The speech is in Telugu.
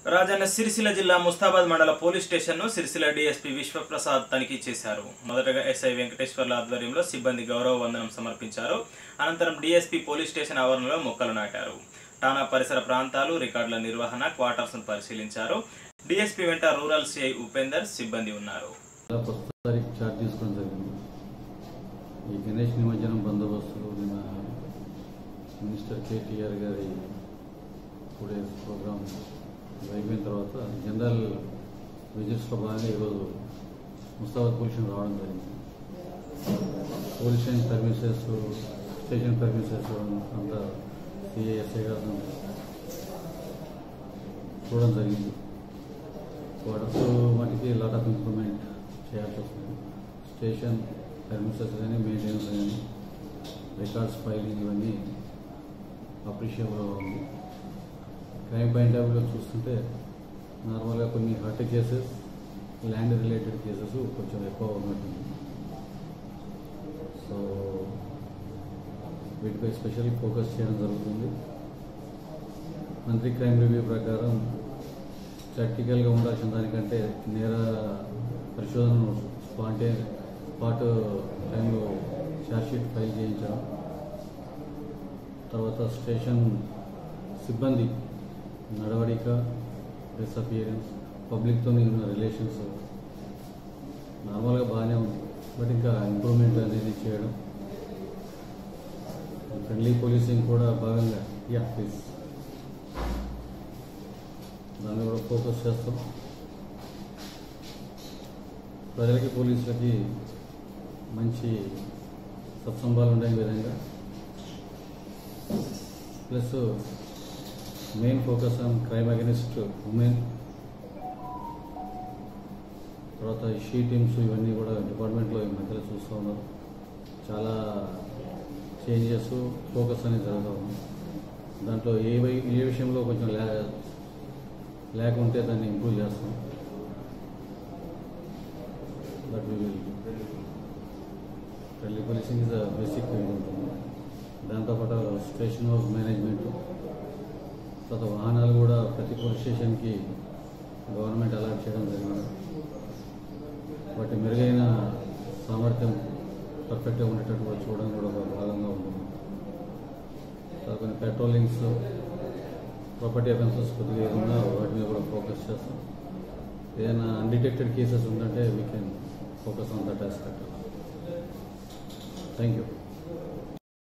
రాజన్న సిరిసిల్ల జిల్లా ముస్తాబాద్ మండల పోలీస్ స్టేషన్ ను సిరిసిల్ల డీఎస్పీ విశ్వప్రసాద్ తనిఖీ చేశారు. మొదటగా ఎస్ఐ వెంకటేశ్వర్ల ఆధ్వర్యంలో సిబ్బంది గౌరవ వందనం సమర్పించారు. అనంతరం డీఎస్పీ పోలీస్ స్టేషన్ ఆవరణలో మొక్కలు నాటారు. ఠాణా పరిసర ప్రాంతాలు, రికార్డుల నిర్వహణ, క్వార్టర్స్ ను పరిశీలించారు. డీఎస్పీ వెంట రూరల్ సిఐ ఉపేందర్ సిబ్బంది ఉన్నారు. మినిస్టర్ కేటీఆర్ గారి ప్రోగ్రామ్ అయిపోయిన తర్వాత జనరల్ విజిట్స్లో భాగంగా ఈరోజు ముస్తాబాద్ పోలీస్ రావడం జరిగింది. Police station services, station services అంతా సిఐఎస్ఐ గారు చూడడం జరిగింది. వాటర్స్ వాటికి లాట్ ఆఫ్ ఇంప్రూవ్మెంట్ చేయాల్సి వస్తుంది. స్టేషన్ సర్వీసెస్ కానీ, మెయింటెనెన్స్ కానీ, రికార్డ్స్ ఫైలింగ్ ఇవన్నీ అప్రిషియబుల్ ఉంది. క్రైమ్ పాయింట్ ఆఫ్ వ్యూలో చూస్తుంటే నార్మల్గా కొన్ని hurt cases, land related cases కొంచెం ఎక్కువ ఉన్నట్టుంది. సో వీటిపై స్పెషల్ ఫోకస్ చేయడం జరుగుతుంది. మంత్లీ క్రైమ్ రివ్యూ ప్రకారం ప్రాక్టికల్గా ఉండాల్సిన దానికంటే నేర పరిశోధనను స్పాట్ టైంలో ఛార్జ్షీట్ ఫైల్ చేయించడం, తర్వాత స్టేషన్ సిబ్బంది నడవడిక, డిసపియరెన్స్, పబ్లిక్తో ఉన్న రిలేషన్స్ నార్మల్గా బాగానే ఉంది. బట్ ఇంకా ఇంప్రూవ్మెంట్ అనేది చేయడం, ఫ్రెండ్లీ పోలీసింగ్ కూడా భాగంగా ప్లీజ్ దాన్ని కూడా ఫోకస్ చేస్తాం. ప్రజలకి, పోలీసులకి మంచి సత్సంబాలు ఉండే విధంగా, plus main focus on crime against women, తర్వాత షీ టీమ్స్ ఇవన్నీ కూడా డిపార్ట్మెంట్లో ఈ మధ్యలో చూస్తూ ఉన్నారు. చాలా చేంజెస్, ఫోకస్ అనేది జరుగుతూ ఉంది. దాంట్లో ఏ విషయంలో కొంచెం ల్యాక్ ఉంటే దాన్ని ఇంప్రూవ్ చేస్తాం. But friendly policing is basic ఉంటుంది. దాంతోపాటు స్టేషన్ హౌస్ మేనేజ్మెంట్, తర్వాత వాహనాలు కూడా ప్రతి పోలీస్ స్టేషన్కి గవర్నమెంట్ అలాట్ చేయడం జరిగింది. వాటి మెరుగైన సామర్థ్యం పర్ఫెక్ట్గా ఉండేటట్టు చూడడం కూడా ఒక భాగంగా ఉంటుంది. తర్వాత కొన్ని పెట్రోలింగ్స్, ప్రాపర్టీ అఫెన్సెస్ కొద్దిగా ఏదన్నా వాటి మీద కూడా ఫోకస్ చేస్తాం. ఏదైనా అన్డిటెక్టెడ్ కేసెస్ ఉందంటే we can focus on that aspect. Thank you.